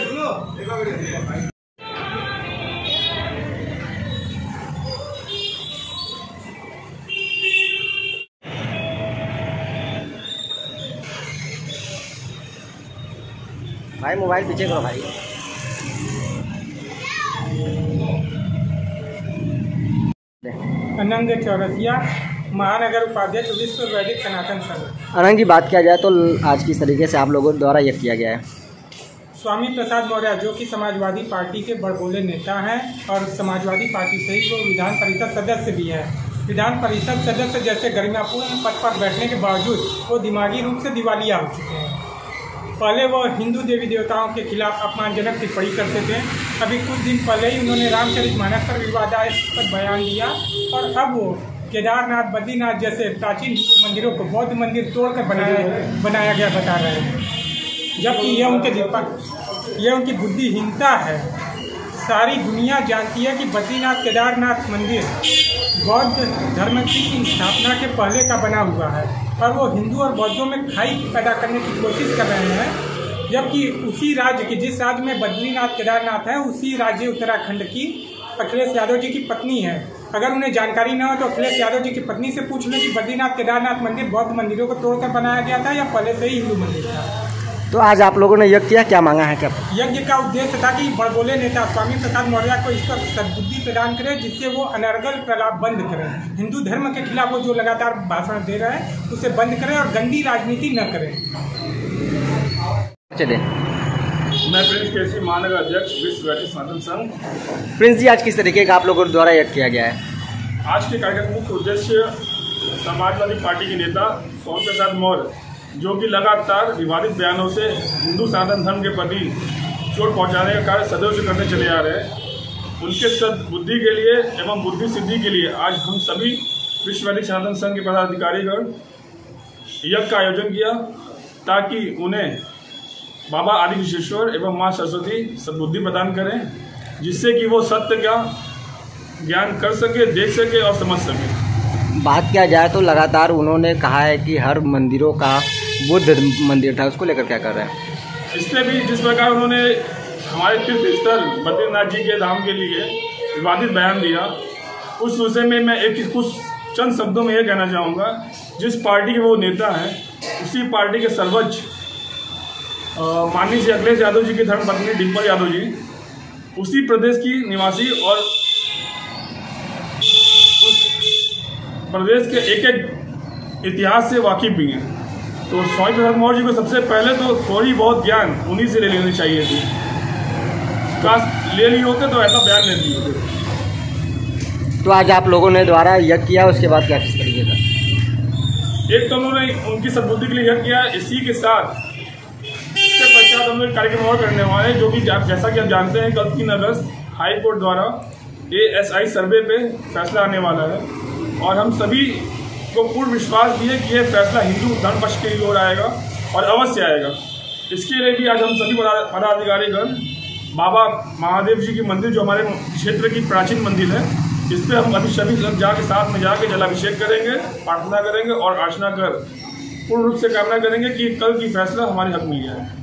भाई मोबाइल पीछे करो भाई। अनंग चौरसिया, महानगर उपाध्यक्ष, विश्व वैदिक सनातन संघ। अनंग जी, बात किया जाए तो आज किस तरीके से आप लोगों द्वारा यह किया गया है? स्वामी प्रसाद मौर्य जो कि समाजवादी पार्टी के बड़बोले नेता हैं और समाजवादी पार्टी से ही वो विधान परिषद सदस्य भी हैं। विधान परिषद सदस्य जैसे गरिमापूर्ण पद पर बैठने के बावजूद वो दिमागी रूप से दिवालिया हो चुके हैं। पहले वो हिंदू देवी देवताओं के खिलाफ अपमानजनक टिप्पणी करते थे। अभी कुछ दिन पहले ही उन्होंने रामचरितमानस पर विवादास्पद बयान दिया और अब वो केदारनाथ, बद्रीनाथ जैसे प्राचीन हिंदू मंदिरों को बौद्ध मंदिर तोड़कर बनाया गया बता रहे हैं, जबकि यह उनकी बुद्धिहीनता है। सारी दुनिया जानती है कि बद्रीनाथ केदारनाथ मंदिर बौद्ध धर्म की स्थापना के पहले का बना हुआ है और वो हिंदू और बौद्धों में खाई पैदा करने की कोशिश कर रहे हैं, जबकि उसी राज्य की, जिस राज्य में बद्रीनाथ केदारनाथ है, उसी राज्य उत्तराखंड की अखिलेश यादव जी की पत्नी है। अगर उन्हें जानकारी न हो तो अखिलेश यादव जी की पत्नी से पूछ लें कि बद्रीनाथ केदारनाथ मंदिर बौद्ध मंदिरों को तोड़कर बनाया गया था या पहले से ही हिंदू मंदिर था। तो आज आप लोगों ने यज्ञ किया, क्या मांगा है? क्या यज्ञ का उद्देश्य था कि बड़बोले नेता स्वामी प्रसाद मौर्य को इस पर सद्बुद्धि प्रदान करें, जिससे वो अनर्गल प्रलाप बंद करें। हिंदू धर्म के खिलाफ वो जो लगातार भाषण दे रहे हैं उसे बंद करें और गंदी राजनीति न करें। चले, मैं प्रिंस केसी, महानगर अध्यक्ष, विश्व वैदिक सनातन संघ। प्रिंस जी, आज किस तरीके का आप लोगों द्वारा यज्ञ किया गया है? आज के कार्यक्रम का मुख्य उद्देश्य समाजवादी पार्टी के नेता स्वामी प्रसाद मौर्य जो कि लगातार विवादित बयानों से हिंदू सनातन धर्म के प्रति चोट पहुंचाने का कार्य सदैव से करते चले आ रहे हैं, उनके सद्बुद्धि के लिए एवं बुद्धि सिद्धि के लिए आज हम सभी विश्व वैदिक सनातन संघ के पदाधिकारीगण यज्ञ का आयोजन किया ताकि उन्हें बाबा आदि विश्वेश्वर एवं माँ सरस्वती सद्बुद्धि प्रदान करें, जिससे कि वो सत्य का ज्ञान कर सके, देख सके और समझ सके। बात किया जाए तो लगातार उन्होंने कहा है कि हर मंदिरों का बुद्ध मंदिर था, उसको लेकर क्या कर रहे हैं? इसमें भी जिस प्रकार उन्होंने हमारे तीर्थ स्थल बद्रीनाथ जी के धाम के लिए विवादित बयान दिया, उस विषय में मैं कुछ चंद शब्दों में ये कहना चाहूँगा। जिस पार्टी के वो नेता हैं, उसी पार्टी के सर्वोच्च माननीय श्री अखिलेश यादव जी की धर्मपत्नी डिम्पल यादव जी उसी प्रदेश की निवासी और उस प्रदेश के एक एक इतिहास से वाकिफ भी हैं। तो स्वामी प्रसाद मौर्य जी को सबसे पहले तो थोड़ी बहुत ज्ञान उन्हीं से ले लेनी चाहिए थी। काश ले लिए होते तो ऐसा बयान नहीं दिए होते। तो आज आप लोगों ने द्वारा यज्ञ किया, उसके बाद क्या किस तरीके का? एक तो उन्होंने उनकी सद्बुद्धि के लिए यज्ञ किया, इसी के साथ इसके पश्चात हम लोग कार्यक्रम और करने वाले हैं, जो कि जैसा कि आप जानते हैं कल 3 अगस्त हाई कोर्ट द्वारा ASI सर्वे पे फैसला आने वाला है और हम सभी को पूर्ण विश्वास भी है कि यह फैसला हिंदू धर्म पक्ष के लिए हो आएगा और अवश्य आएगा। इसके लिए भी आज हम सभी पदाधिकारीगण बाबा महादेव जी की मंदिर, जो हमारे क्षेत्र की प्राचीन मंदिर है, इस पर हम अभी सभी लोग जाके साथ में जाके जलाभिषेक करेंगे, प्रार्थना करेंगे और अर्चना कर पूर्ण रूप से कामना करेंगे कि कल की फैसला हमारे हक में ही है।